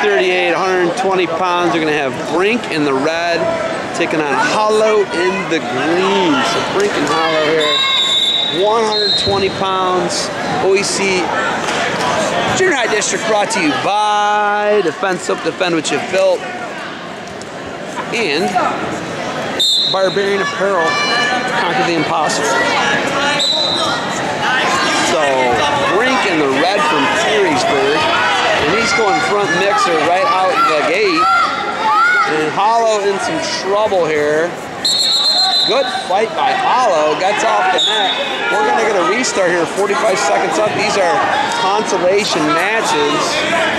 238, 120 pounds. We're going to have Brink in the red, taking on Hollo in the green. So Brink and Hollo here, 120 pounds. OAC Junior High District brought to you by Defense Up, Defend What You've Built, and Barbarian Apparel, Conquer the Impossible. So Brink in the red from Perrysburg, and he's going front mixer right out the gate. And Hollo in some trouble here. Good fight by Hollo, gets off the net. We're gonna get a restart here, 45 seconds up. These are consolation matches.